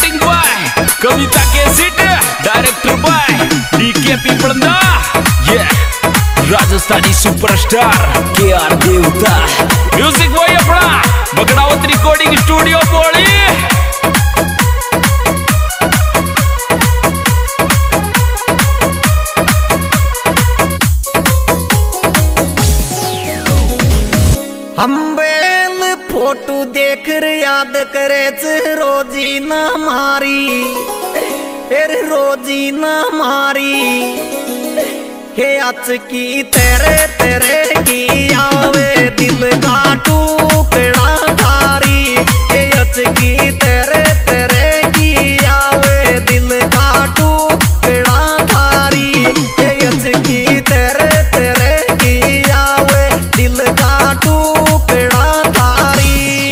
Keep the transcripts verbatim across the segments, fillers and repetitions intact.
Marketing by Kavita के सीट, director by DK Peeplanda, ये राजस्थानी सुपरस्टार के आर देवता, म्यूजिक बॉय अपना बगड़ावत रिकॉर्डिंग स्टूडियो बोली। हम बेल फोटो देख याद करे रोजी ना मारी, फिर रोजी ना मारी हे अच की तेरे तेरे की आवे दिल का टुकड़ा थारी, हे अच की तेरे तेरे की आवे दिल का टुकड़ा थारी, हे अच की तेरे तेरे की आवे दिल का टुकड़ा थारी।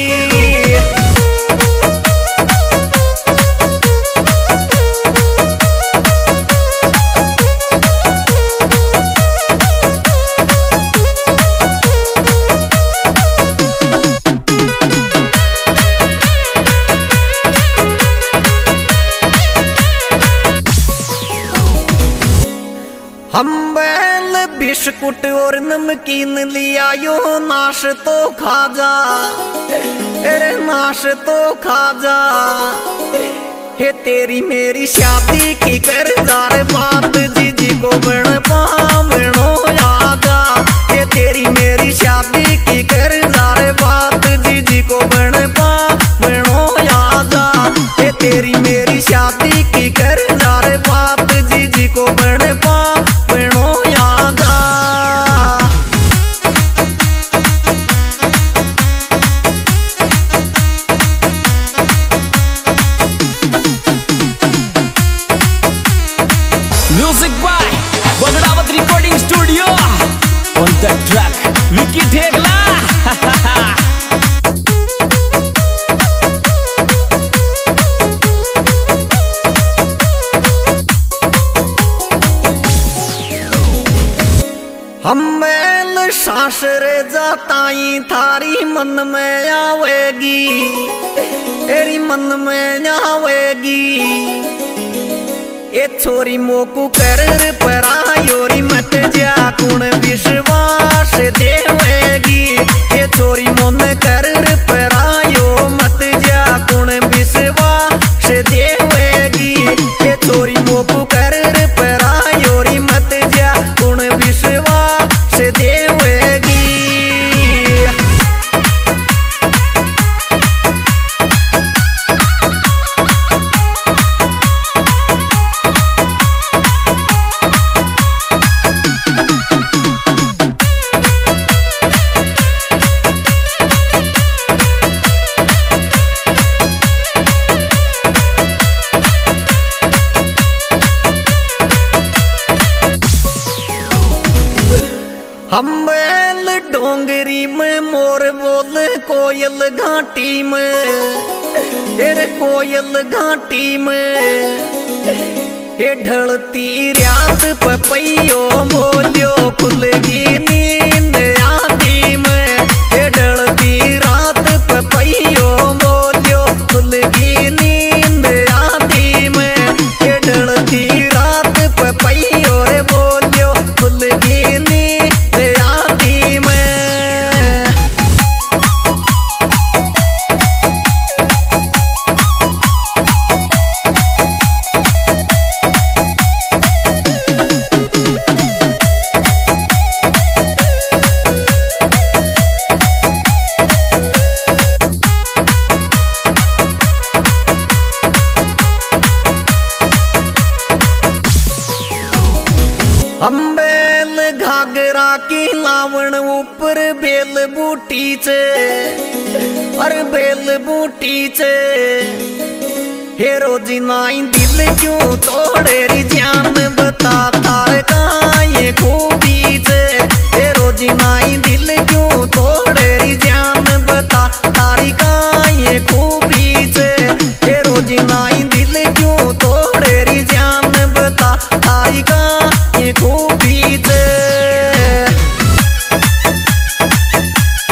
हम बैल बिस्कुट और नमकीन लिया यो नाश तो खा जा, अरे नाश तो खा जा, हे तेरी मेरी शादी की कर जार बात जीजी को बन पावनो यादा, हे तेरी मेरी शादी की कर जार बात जीजी को बन पावनो यादा, हे तेरी मेरी शादी की कर जार बात जीजी को बन पा music by Bagdawat recording studio, on the track Vicky Dhegla. हम मैल सासरे जाताई थारी मन में आवेगी, तेरी मन में आवेगी, ये छोरी मोकू कर परायोरी मत जा कुण विश्वास देवेगी, ये छोरी मन कर परायो मत जा कुण विश्वास देवेगी, ये छोरी मोकू कर परायोरी मत जा कुण विश्वास देवेगी। हम बैल डोंगरी में मोर बोल कोयल घाटी में, तेरे कोयल घाटी में, हे ढलती रात पपैयो बोलियो खुलगी नींद आधी में, हे ढलती रात पपैयो बोलियो खुलगी नींद आधी में, हे ढलती रात पपैयो रे बोलियो खुलगी नींद आधी में। हम बेल घाघरा की लावण ऊपर बेल बूटी चे, अरे बेल बूटी चे, हे रोजी नाई दिल क्यों तोड़े री जान बता तार का ये खूबी चे, हे रोजी नाई दिल क्यों तोड़े री जान बता तारी का ये खूबी चे, हे रोजी नाई दिल क्यों तोड़े री जान बता तारी का ये खूबी चे।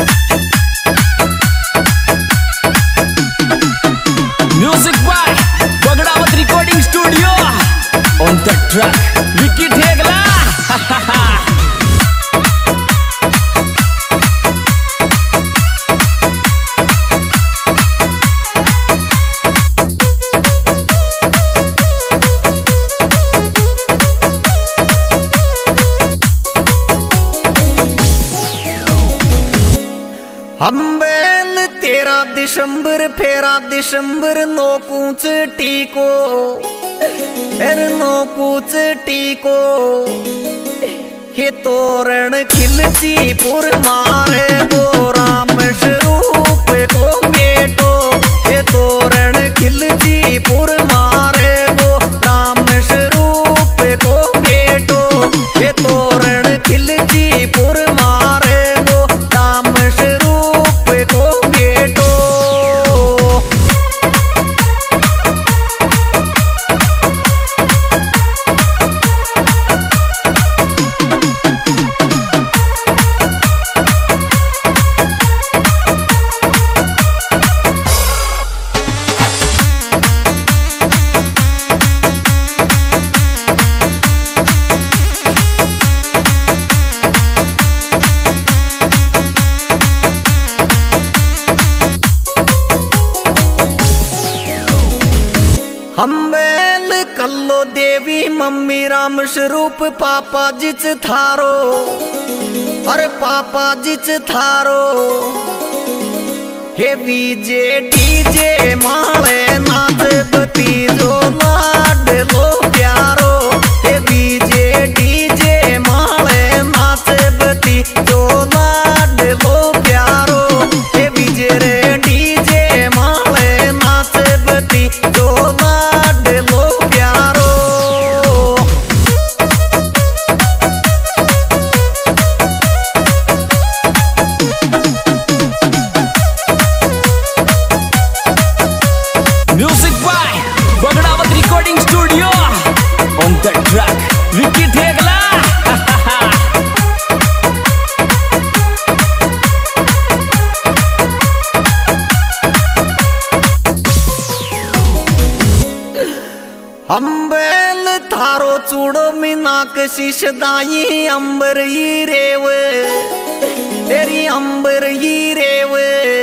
Music by track Vicky Thegla. हम्बेल तेरा दिसंबर फेरा दिसंबर नो कूच टीको फिर नो कूच टीको हे तोरण खिलची पुर मारे वो राम स्वरूप को बेटो हे तोरण खिलची पुर मारे वो राम स्वरूप को बेटो हे तोरण खिलची पुर मारे वो राम स्वरूप को बेटो। हम्बेल कल्लो देवी मम्मी राम स्वरूप पापा जिच थारो अरे पापा जिच थारो हे वीजे डीजे माले नाच बती जो लाड लो प्यारो हे वीजे डीजे माले नाच बती जो लाड लो प्यारो हे वीजे रे डीजे माले नाच बती जो लाड लो प्यारो। Music by Bagdawat recording studio on the track Vicky Thegla. हम्बेल थारो चूड़ो मीनाक शीशदाई अंबर ही रेव तेरी अंबर ही रेव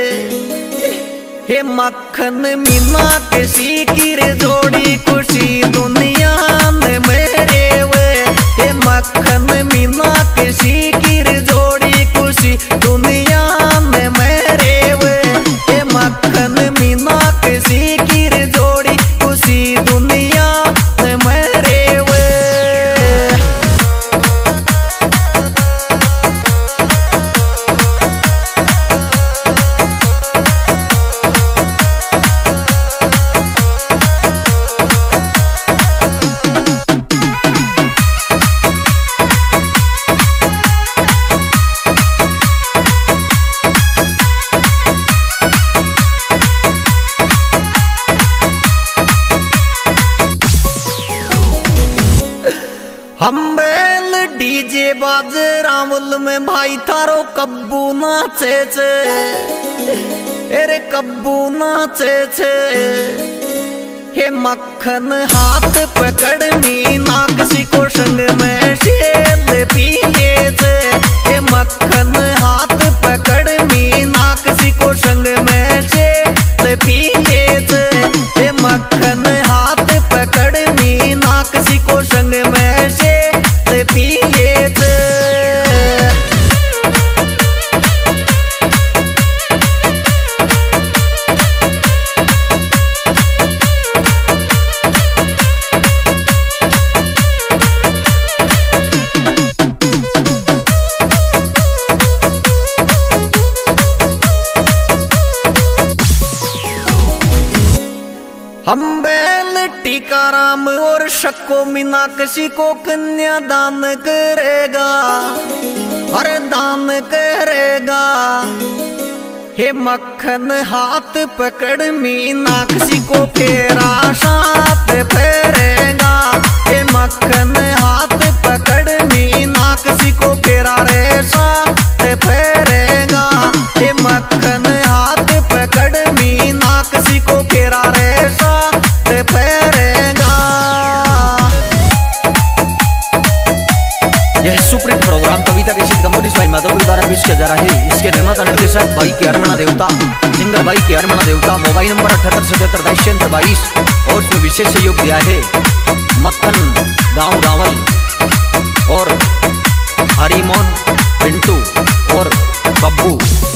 हे मक्खन मीनाक सीकिर जोड़ी खुशी दुनिया में मेरे वे हे मक्खन मीनाक सीकिर जोड़ी खुशी दुनिया में मेरे वे हे मक्खन मीनाक सीकिर जोड़ी खुशी दुनिया में मेरे वे। हम्बेल डीजे बाज रावल में भाई थारो कब्बू नाचे छे अरे कब्बू नाचे छे हे मक्खन हाथ पकड़ मीना किसी को संग में शेल पिए छे हे मक्खन हाथ पकड़ मीना किसी को संग में शेल पिए छे हे मक्खन हाथ पकड़ मीना किसी को संग में शेल पिए छे। हम्बेल टीकाराम और शक्को मीना किसी को कन्या दान करेगा हर दान करेगा हे मक्खन हाथ पकड़ मीना किसी को फेरा साथ फेरेगा हे मक्खन हाथ पकड़ मीना किसी को फेरा रे साथ फेरेगा हे मक्खन हाथ पकड़ मीना किसी को फेरा रे साथ फेरेगा। सुपरहिट प्रोग्राम कविता के सिद्ध कम्पोजिश भाई माधव द्वारा पेश किया जा रहा है। इसके निर्माता निर्देशक भाई के हरमना देवता, सिंगर भाई के हरमना देवता। मोबाइल नंबर अठहत्तर सतहत्तर बाईस छिहत्तर बाईस। और इसमें विशेष सहयोग दिया है मक्खन गाँव रावल और हरिमोहन पिंटू और बब्बू।